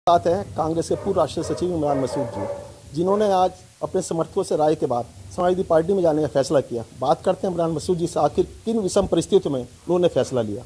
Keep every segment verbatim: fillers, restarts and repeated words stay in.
साथ हैं कांग्रेस के पूर्व राष्ट्रीय सचिव इमरान मसूद जी, जिन्होंने आज अपने समर्थकों से राय के बाद समाजवादी पार्टी में जाने का फैसला किया। बात करते हैं इमरान मसूद जी से, आखिर किन विषम परिस्थितियों में उन्होंने फैसला लिया।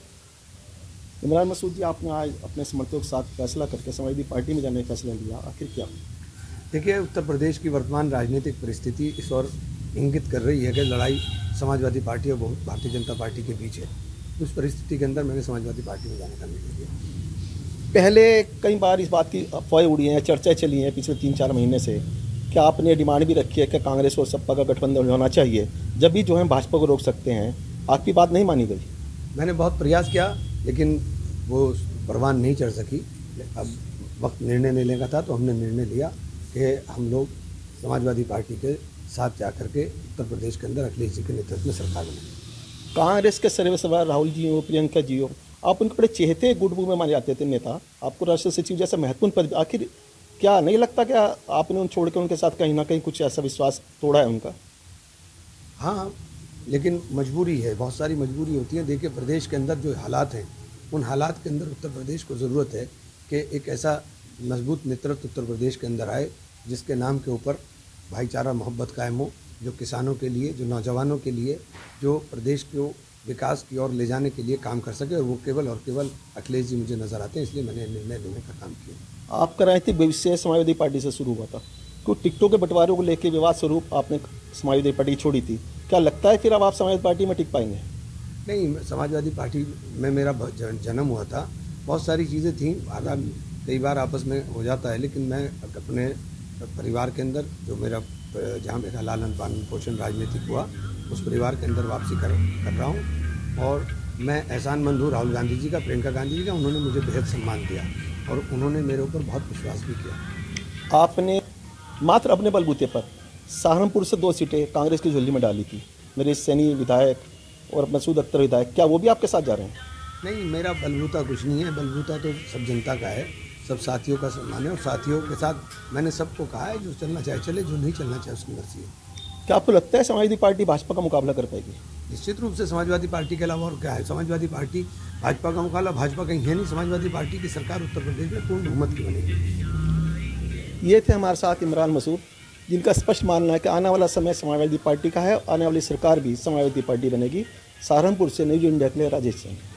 इमरान मसूद जी, आपने आज अपने समर्थकों के साथ फैसला करके समाजवादी पार्टी में जाने का फैसला लिया, आखिर क्या? देखिए, उत्तर प्रदेश की वर्तमान राजनीतिक परिस्थिति इस ओर इंगित कर रही है कि लड़ाई समाजवादी पार्टी और भारतीय जनता पार्टी के बीच है। उस परिस्थिति के अंदर मैंने समाजवादी पार्टी में जाने का निर्णय लिया। पहले कई बार इस बात की अफवाहें उड़ी हैं, चर्चाएं चली हैं पिछले तीन चार महीने से, क्या आपने डिमांड भी रखी है कि कांग्रेस और सपा का गठबंधन होना चाहिए, जब भी जो है भाजपा को रोक सकते हैं। आपकी बात नहीं मानी गई। मैंने बहुत प्रयास किया, लेकिन वो परवान नहीं चढ़ सकी। अब वक्त निर्णय लेने का था, तो हमने निर्णय लिया कि हम लोग समाजवादी पार्टी के साथ जाकर के उत्तर प्रदेश के अंदर अखिलेश जी के नेतृत्व में सरकार बनाएंगे। कांग्रेस के सर्वेसर्वा राहुल जी हो, प्रियंका जी हो, आप उनके बड़े चहेते गुटबू में माने जाते थे नेता, आपको राष्ट्रीय सचिव जैसा महत्वपूर्ण पद, आखिर क्या नहीं लगता क्या आपने उन छोड़ के उनके साथ कहीं ना कहीं कुछ ऐसा विश्वास तोड़ा है उनका? हाँ, लेकिन मजबूरी है, बहुत सारी मजबूरी होती है। देखिए, प्रदेश के अंदर जो हालात हैं, उन हालात के अंदर उत्तर प्रदेश को ज़रूरत है कि एक ऐसा मजबूत नेतृत्व उत्तर प्रदेश के अंदर आए, जिसके नाम के ऊपर भाईचारा मोहब्बत कायम हो, जो किसानों के लिए, जो नौजवानों के लिए, जो प्रदेश को विकास की ओर ले जाने के लिए काम कर सके। और वो केवल और केवल अखिलेश जी मुझे नज़र आते हैं, इसलिए मैंने निर्णय लेने का काम किया। आपका राजनीतिक भविष्य समाजवादी पार्टी से शुरू हुआ था, क्यों टिकटों के बंटवारे को लेकर विवाद स्वरूप आपने समाजवादी पार्टी छोड़ी थी। क्या लगता है फिर अब आप समाजवादी पार्टी में टिक पाएंगे? नहीं, समाजवादी पार्टी में मेरा जन्म हुआ था, बहुत सारी चीज़ें थीं, आधा कई बार आपस में हो जाता है, लेकिन मैं अपने परिवार के अंदर, जो मेरा जहाँ मेरा लालन पालन पोषण राजनीतिक हुआ, उस परिवार के अंदर वापसी कर कर रहा हूँ। और मैं एहसानमंद हूँ राहुल गांधी जी का, प्रियंका गांधी जी का। उन्होंने मुझे बेहद सम्मान दिया और उन्होंने मेरे ऊपर बहुत विश्वास भी किया। आपने मात्र अपने बलबूते पर सहारनपुर से दो सीटें कांग्रेस की झोली में डाली थी, नरेश सैनी विधायक और मसूद अख्तर विधायक, क्या वो भी आपके साथ जा रहे हैं? नहीं, मेरा बलबूता कुछ नहीं है, बलबूता तो सब जनता का है, सब साथियों का सम्मान है। और साथियों के साथ मैंने सबको कहा है, जो चलना चाहे चले, जो नहीं चलना चाहे उसकी मर्जी है। क्या आपको लगता है समाजवादी पार्टी भाजपा का मुकाबला कर पाएगी? निश्चित रूप से समाजवादी पार्टी के अलावा और क्या है। समाजवादी पार्टी भाजपा का मुकाबला, भाजपा कहीं है नहीं। समाजवादी पार्टी की सरकार उत्तर प्रदेश में पूर्ण बहुमत की बनेगी। ये थे हमारे साथ इमरान मसूद, जिनका स्पष्ट मानना है कि आने वाला समय समाजवादी पार्टी का है, आने वाली सरकार भी समाजवादी पार्टी बनेगी। सहारनपुर से न्यूज इंडिया के लिए राजेश सिंह।